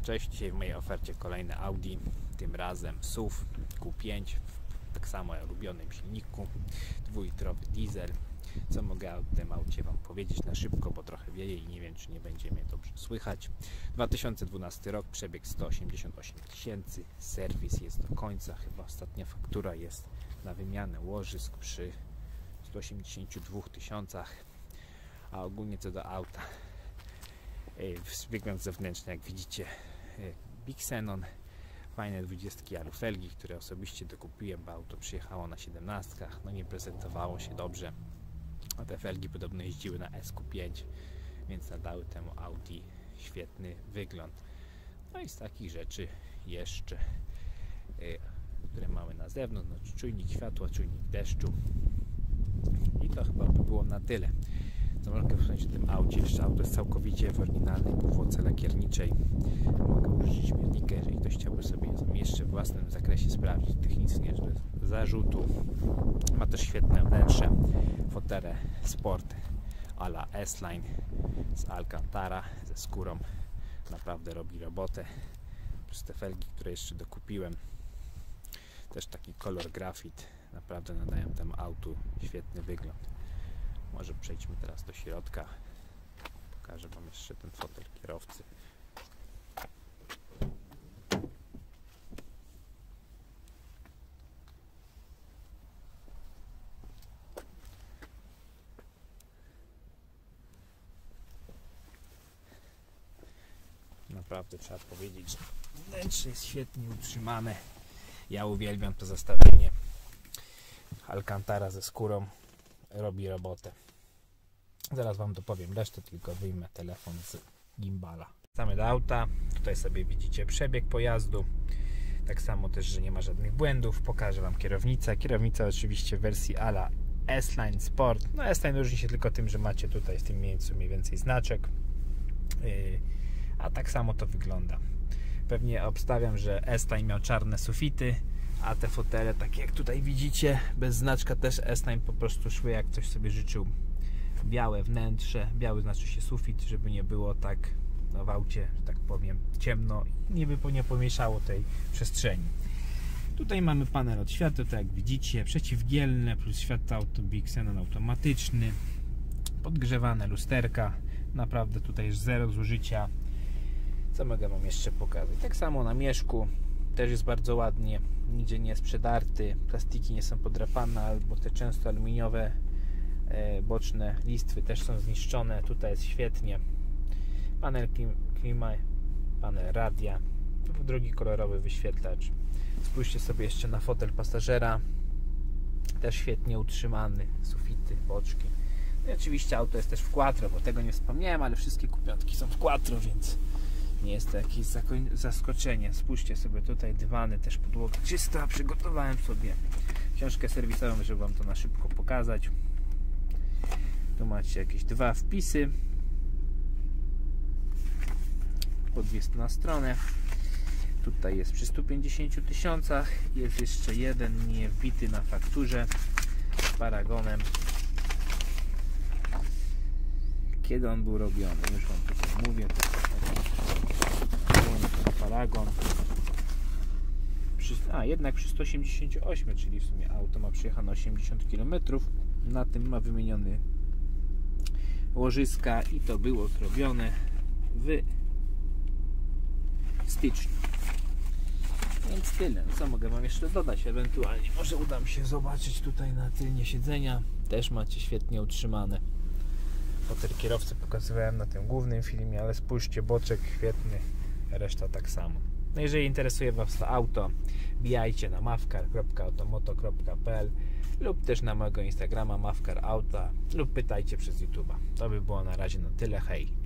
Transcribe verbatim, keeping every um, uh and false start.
Cześć, dzisiaj w mojej ofercie kolejne Audi, tym razem S U V Q pięć, tak samo o ulubionym silniku, dwulitrowy diesel. Co mogę o tym aucie Wam powiedzieć na szybko, bo trochę wieje i nie wiem, czy nie będzie mnie dobrze słychać. dwa tysiące dwunasty rok, przebieg sto osiemdziesiąt osiem tysięcy, serwis jest do końca, chyba ostatnia faktura jest na wymianę łożysk przy stu osiemdziesięciu dwóch tysiącach, a ogólnie co do auta, wygląd zewnętrzny, jak widzicie, Big Xenon, fajne dwudziestki alufelgi, które osobiście dokupiłem, bo auto przyjechało na siedemnastkach, no nie prezentowało się dobrze, a te felgi podobno jeździły na S Q pięć, więc nadały temu Audi świetny wygląd. No i z takich rzeczy jeszcze, które mamy na zewnątrz, no, czujnik światła, czujnik deszczu, i to chyba by było na tyle. Co mogę wspomnieć o tym aucie? Jeszcze auto jest całkowicie w oryginalnej powłoce lakierniczej. Mogę użyć śmietnika, jeżeli ktoś chciałby sobie jeszcze w własnym zakresie sprawdzić technicznie bez zarzutu. Ma też świetne wnętrze, fotele Sport a la S-Line z Alcantara, ze skórą. Naprawdę robi robotę. Plus te felgi, które jeszcze dokupiłem, też taki kolor grafit, naprawdę nadają temu autu świetny wygląd. Może przejdźmy teraz do środka. Pokażę Wam jeszcze ten fotel kierowcy. Naprawdę trzeba powiedzieć, że wnętrze jest świetnie utrzymane. Ja uwielbiam to zestawienie. Alcantara ze skórą robi robotę. Zaraz Wam dopowiem resztę, tylko wyjmę telefon z gimbala. Wracamy do auta. Tutaj sobie widzicie przebieg pojazdu. Tak samo też, że nie ma żadnych błędów. Pokażę Wam kierownicę. Kierownica oczywiście w wersji a la S-Line Sport. No S-Line różni się tylko tym, że macie tutaj w tym miejscu mniej więcej znaczek. Yy, a tak samo to wygląda. Pewnie obstawiam, że S-Line miał czarne sufity, a te fotele, takie jak tutaj widzicie, bez znaczka też S-Line po prostu szły, jak ktoś sobie życzył. Białe wnętrze, biały znaczy się sufit, żeby nie było tak no, w aucie, że tak powiem, ciemno i nie by nie pomieszało tej przestrzeni. Tutaj mamy panel od światła, tak jak widzicie, przeciwgielne plus światło auto Big Xenon automatyczny, podgrzewane lusterka, naprawdę tutaj jest zero zużycia. Co mogę Wam jeszcze pokazać? Tak samo na mieszku też jest bardzo ładnie, nigdzie nie jest przedarty, plastiki nie są podrapane, albo te często aluminiowe e, boczne listwy też są zniszczone. Tutaj jest świetnie. Panel klima, panel radia, drugi kolorowy wyświetlacz. Spójrzcie sobie jeszcze na fotel pasażera, też świetnie utrzymany, sufity, boczki. No i oczywiście auto jest też w quattro, bo tego nie wspomniałem, ale wszystkie kupiątki są w quattro, więc nie jest to jakieś zaskoczenie. Spójrzcie sobie tutaj, dywany, też podłoga czysta. Przygotowałem sobie książkę serwisową, żeby Wam to na szybko pokazać. Tu macie jakieś dwa wpisy po dwieście na stronę. Tutaj jest przy stu pięćdziesięciu tysiącach. Jest jeszcze jeden nie wbity na fakturze z paragonem. Kiedy on był robiony? Już Wam tutaj mówię. Paragon. Przy, a jednak przy stu osiemdziesięciu ośmiu, czyli w sumie auto ma przyjechane osiemdziesiąt kilometrów. Na tym ma wymieniony łożyska i to było zrobione w styczniu. Więc tyle. Co mogę Wam jeszcze dodać? Ewentualnie może uda mi się zobaczyć tutaj na tylnie siedzenia. Też macie świetnie utrzymane. Fotel kierowcy pokazywałem na tym głównym filmie, ale spójrzcie, boczek świetny, reszta tak samo. No jeżeli interesuje Was to auto, wbijajcie na mavcar kropka automoto kropka p l lub też na mojego Instagrama mavcarauta lub pytajcie przez YouTube'a. To by było na razie na tyle. Hej!